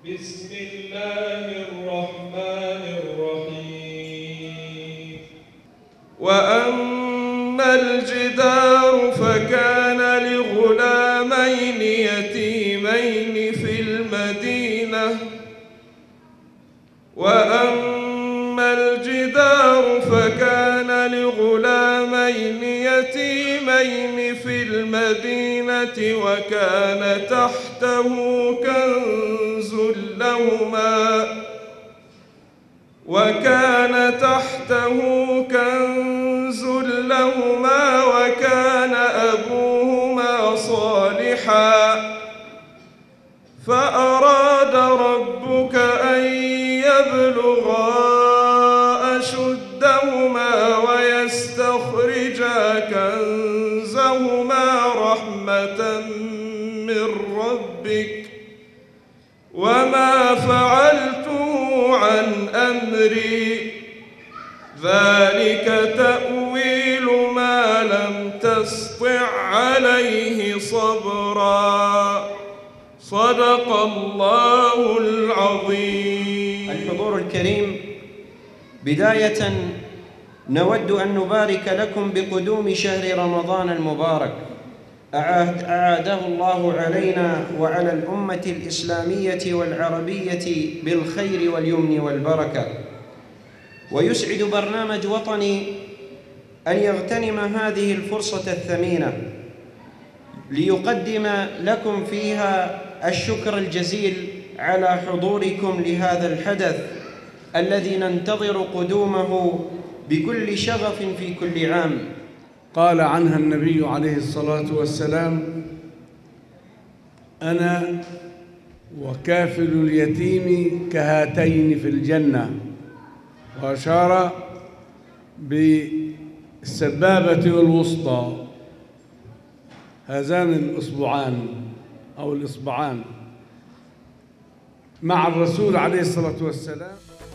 بسم الله الرحمن الرحيم. وأما الجدار فكان لغلامين يتيمين في المدينة وكان تحته كنز لهما وكان أبوهما صالحا فأراد ربك أن يبلغا أشدهما ويستخرجا كنزهما رحمة من ربك وما فعلته عن أمري ذلك تأويل ما لم تسطع عليه صبرا. صدق الله العظيم. الحضور الكريم، بداية نود أن نبارك لكم بقدوم شهر رمضان المبارك أعاده الله علينا وعلى الأمة الإسلامية والعربية بالخير واليمن والبركة. ويسعد برنامج وطني أن يغتنم هذه الفرصة الثمينة ليقدم لكم فيها الشكر الجزيل على حضوركم لهذا الحدث الذي ننتظر قدومه بكل شغف في كل عام. قال عنها النبي عليه الصلاة والسلام: أنا وكافل اليتيم كهاتين في الجنة، وأشار بالسبابة والوسطى، هذان الأصبعان أو الإصبعان مع الرسول عليه الصلاة والسلام.